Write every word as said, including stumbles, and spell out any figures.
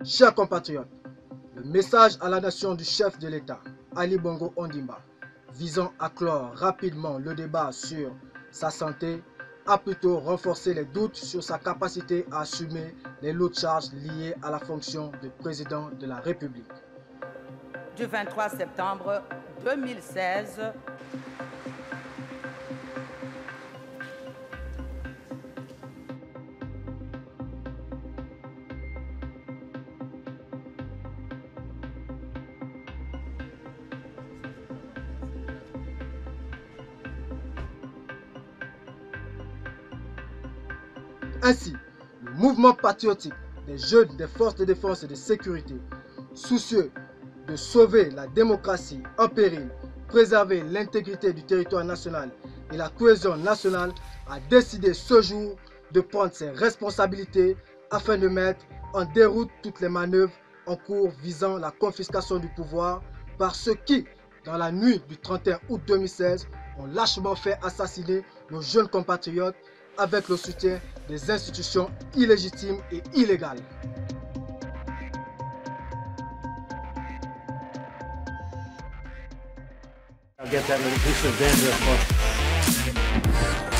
Chers compatriotes, le message à la nation du chef de l'État, Ali Bongo Ondimba, visant à clore rapidement le débat sur sa santé, a plutôt renforcé les doutes sur sa capacité à assumer les lourdes charges liées à la fonction de président de la République. Du vingt-trois septembre deux mille seize, Ainsi, le mouvement patriotique des jeunes des forces de défense et de sécurité, soucieux de sauver la démocratie en péril, préserver l'intégrité du territoire national et la cohésion nationale, a décidé ce jour de prendre ses responsabilités afin de mettre en déroute toutes les manœuvres en cours visant la confiscation du pouvoir par ceux qui, dans la nuit du trente et un août deux mille seize, ont lâchement fait assassiner nos jeunes compatriotes avec le soutien des institutions illégitimes et illégales. I'll get that little piece of dandruff off.